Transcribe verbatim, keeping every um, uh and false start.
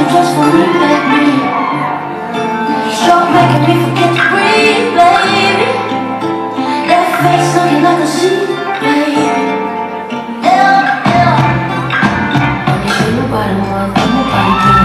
you just for me, baby. Stop making me forget to breathe, baby. That face looking like a sea, baby. Yeah, yeah. When you feel nobody more, nobody